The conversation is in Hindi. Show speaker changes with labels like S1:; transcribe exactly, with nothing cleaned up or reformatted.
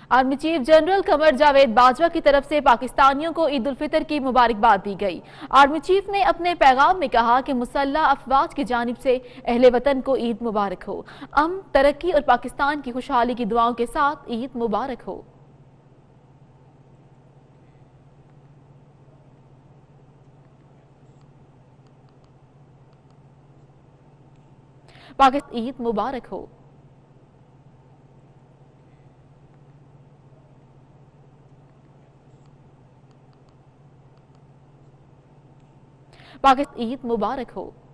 S1: Army chief general Qamar Javed Bajwa की तरफ से पाकिस्तानियों को ईद उल फितर की मुबारकबाद दी गई। आर्मी चीफ ने अपने पैगाम में कहा कि मुसल्लह अफवाज की जानिब से अहले वतन को ईद मुबारक हो। अमन, तरक्की और पाकिस्तान की खुशहाली की दुआओं के साथ ईद मुबारक हो। पाकिस्तान ईद मुबारक हो। पाकिस्तान ईद मुबारक हो।